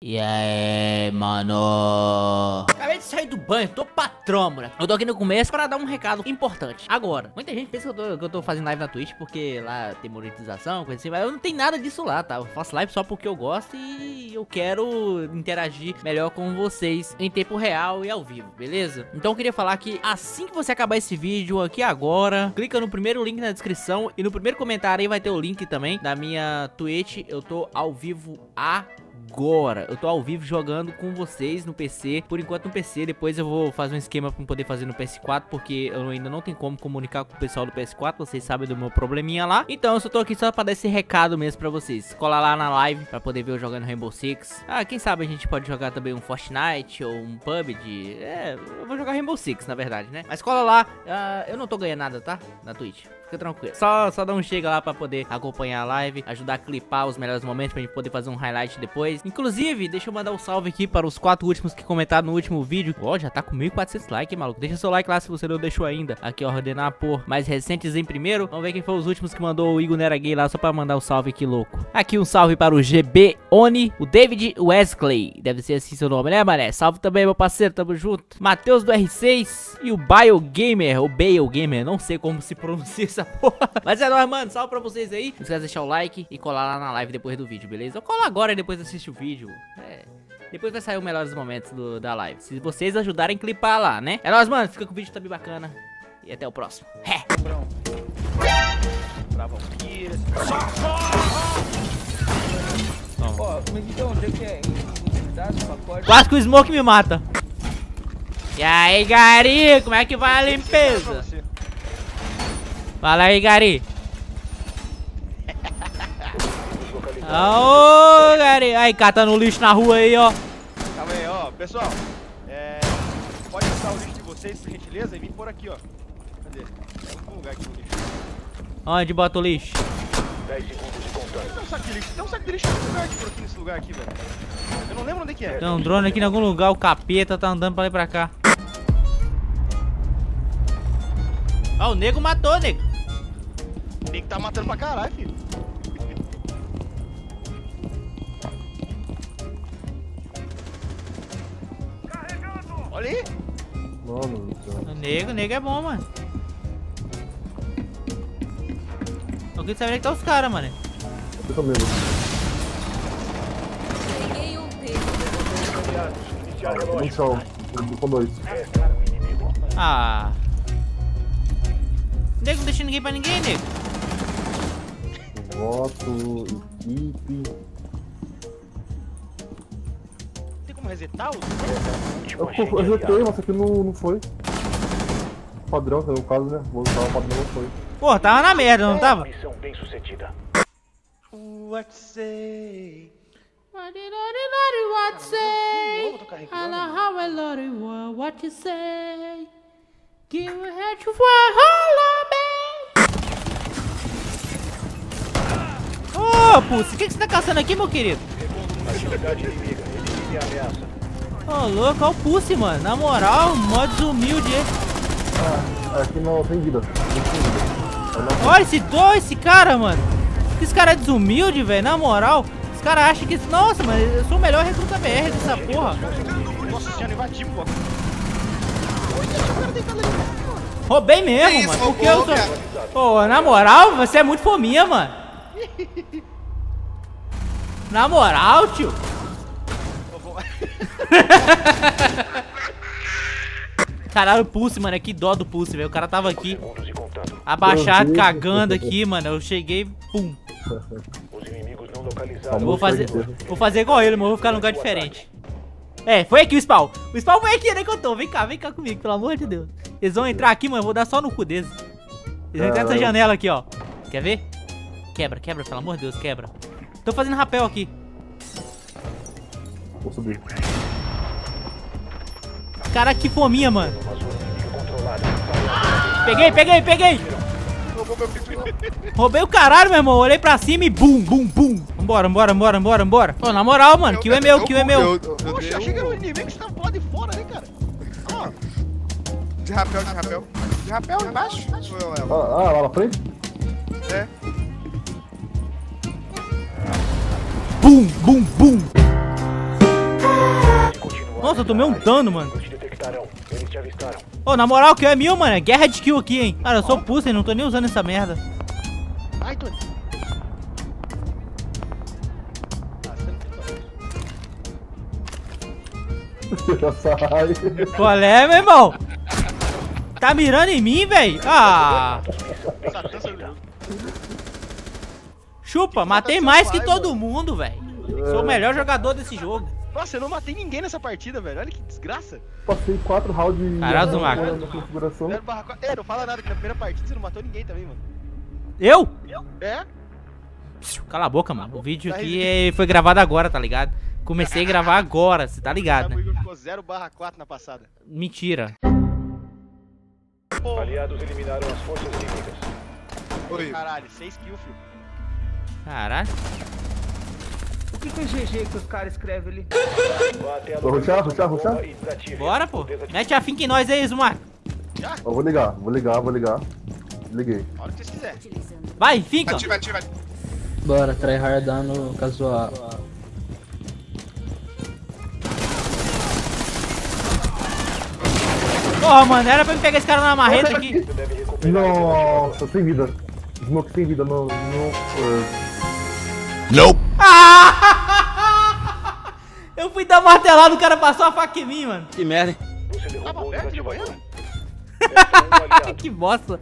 E aí, mano? Acabei de sair do banho, tô patrão, moleque. Eu tô aqui no começo pra dar um recado importante. Agora, muita gente pensa que eu tô fazendo live na Twitch porque lá tem monetização, coisa assim, mas eu não tenho nada disso lá, tá? Eu faço live só porque eu gosto e eu quero interagir melhor com vocês em tempo real e ao vivo, beleza? Então eu queria falar que assim que você acabar esse vídeo aqui agora, clica no primeiro link na descrição e no primeiro comentário aí vai ter o link também da minha Twitch. Eu tô ao vivo agora, eu tô ao vivo jogando com vocês no PC, por enquanto no PC, depois eu vou fazer um esquema pra poder fazer no PS4, porque eu ainda não tenho como comunicar com o pessoal do PS4, vocês sabem do meu probleminha lá, então eu só tô aqui só pra dar esse recado mesmo pra vocês, colar lá na live pra poder ver eu jogando Rainbow Six, quem sabe a gente pode jogar também um Fortnite ou um PUBG, eu vou jogar Rainbow Six na verdade, né, mas cola lá, eu não tô ganhando nada, tá, na Twitch. Fica tranquilo. Só dá um chega lá pra poder acompanhar a live, ajudar a clipar os melhores momentos pra gente poder fazer um highlight depois. Inclusive, deixa eu mandar um salve aqui para os 4 últimos que comentaram no último vídeo. Ó, já tá com 1.400 likes, maluco. Deixa seu like lá se você não deixou ainda. Aqui, ó, ordenar por mais recentes em primeiro. Vamos ver quem foi os últimos que mandou o Igor Nera Gay lá, só pra mandar um salve aqui, louco. Aqui um salve para o GB Oni, o David Wesley. Deve ser assim seu nome, né, mané? Salve também, meu parceiro, tamo junto. Matheus do R6 e o Biogamer, ou Biogamer, não sei como se pronuncia essa porra. Mas é nóis, mano, salve pra vocês aí. Não esquece de deixar o like e colar lá na live depois do vídeo, beleza? Ou cola agora e depois assiste o vídeo. Depois vai sair os melhores momentos da live, se vocês ajudarem a clipar lá, né? É nóis, mano, fica com o vídeo, tá bem bacana. E até o próximo. Quase que o Smoke me mata. E aí, Gari, como é que vai a limpeza? Fala aí, Gari. Ô, Gari. Aí, catando lixo na rua aí, ó. Calma aí, ó. Pessoal, pode passar o lixo de vocês, por gentileza, e vir por aqui, ó. Cadê? Tem algum lugar aqui no lixo. Onde bota o lixo? 10 segundos de contagem. Tem um saco de lixo. Tem um saco de lixo nesse lugar aqui, por aqui, nesse lugar aqui, velho. Eu não lembro onde é que é. Tem um drone aqui em algum lugar, o capeta tá andando pra lá e pra cá. Ó, o nego matou, nego. O nego tá matando pra caralho, filho. Olha aí. Mano, O nego é bom, mano. Eu queria saber onde é que tá os caras, mano. eu tô mesmo. Peguei um dedo. No chão, com 2. Ah. Nego não deixa ninguém pra ninguém, nego. Voto, equipe. Tem como resetar o... Eu resetei, mas aqui não foi. Padrão, no caso, né? Vou usar o padrão, não foi. Pô, tava na merda, não tava? Missão bem sucedida. What say? What you say? I know how I love you. What you say? Give a head to Ô, Pussy, o que você tá caçando aqui, meu querido? Atividade inimiga. Elimine a ameaça. Ô, louco, olha o Pussy, mano. Na moral, modo desumilde esse. Aqui não tem vida. Olha esse cara, mano. Esse cara é desumilde, velho. Na moral, os caras acham que... Nossa, mano, eu sou o melhor recruta BR dessa porra. Nossa, já não invadiu, pô. Roubei mesmo, mano. Porque eu sou... Pô, na moral, você é muito fominha, mano. Na moral, tio. Caralho, o Pulse, mano, que dó do Pulse, velho. O cara tava aqui, abaixado, cagando aqui, mano. Eu cheguei, pum. Os inimigos não localizados. Eu vou fazer igual ele, mas vou ficar num lugar diferente. Foi aqui o spawn. O spawn foi aqui, né, que eu tô. Vem cá comigo, pelo amor de Deus. Eles vão entrar aqui, mano, eu vou dar só no cu deles. Eles vão entrar nessa janela aqui, ó. Quer ver? Quebra, pelo amor de Deus, quebra. Tô fazendo rapel aqui. Vou subir. Cara, que fominha, mano. Peguei. Roubei o caralho, meu irmão. Olhei pra cima e bum. Vambora. Pô, na moral, mano, kill é meu. Poxa, achei que era o inimigo que estava lá de fora, né, cara? Ó. De rapel. De rapel embaixo? Lá na frente? É. Bum. Nossa, eu tomei um dano, mano. Te detectarão. Eles te avistaram. Ô, na moral, que é mil, mano. É guerra de kill aqui, hein. Cara, eu sou pussy, não tô nem usando essa merda. Ai, Tony. Sai. Qual é, meu irmão? Tá mirando em mim, velho? Ah. Chupa, matei mais que todo mundo, velho. Sou o melhor jogador desse jogo. Nossa, eu não matei ninguém nessa partida, velho. Olha que desgraça. Passei 4 rounds Caralho, na Zumaco. configuração. 0/4. Não fala nada, que na primeira partida você não matou ninguém também, mano. Eu? É? Cala a boca, mano. O vídeo aqui foi gravado agora, tá ligado? Comecei a gravar agora, você tá ligado, O né? Igor ficou 0/4 na passada. Mentira. Pô, Aliados eliminaram as forças inimigas. oi. Caralho, 6 kills, filho. Caralho. O que é GG que os caras escrevem ali? Vá até a Vou rushar, localização rushar, da rushar? bomba e desative. Bora, pô. Mete a finca em nós aí, Zumar. Eu vou ligar. Liguei. A hora que vocês quiserem. Vai, finca. Ativa. Bora, tryhardar no casual. Porra, mano, era pra me pegar esse cara na marreta aqui. Você deve recuperar. Nossa, sem vida. Smoke sem vida no... Ah! Eu fui dar martelada, o cara passou a faca em mim, mano. Que merda, hein? Você Tava derrubou o perto de desativador. banheiro? Resta um aliado. Que bosta.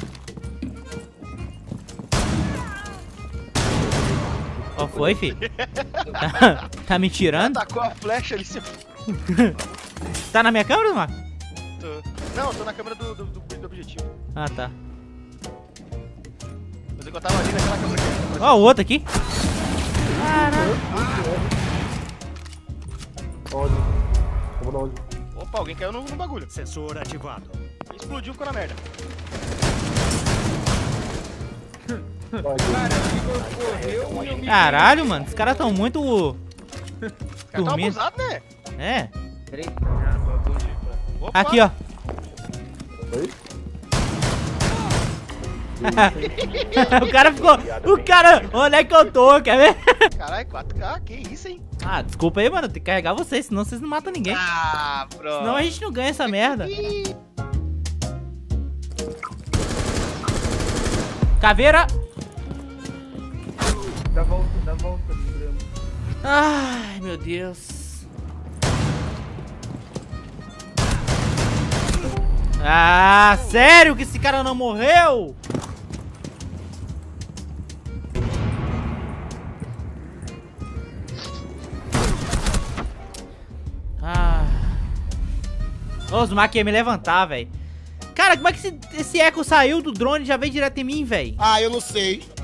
Qual foi, fi? Tá me tirando? Atacou a flecha ali, você... Tá na minha câmera, Zumar? Não, eu tô na câmera do objetivo. Ah, tá. Mas eu tava ali naquela câmera aqui. Ó, o outro aqui. Caralho. Onde? Vamos dar onde? Opa, alguém caiu no bagulho. Sensor ativado. Explodiu, ficou na merda. Vai, Cara, o Igor correu e eu me... Caralho, mano. Os caras tão muito O cara tá dormindo. abusado, né? É. Peraí. Opa. Aqui, ó. Oi? O cara ficou... O cara... Onde é que eu tô? Quer ver? Caralho, 4K, que isso, hein? Ah, desculpa aí, mano. Tem que carregar vocês, senão vocês não matam ninguém. Ah, bro. Senão a gente não ganha essa merda. Caveira. Dá volta, Bruno. Ai, meu Deus. Ah, sério que esse cara não morreu? Ah. Ô, os Zumar ia me levantar, velho. Cara, como é que esse eco saiu do drone e já veio direto em mim, velho? Ah, eu não sei.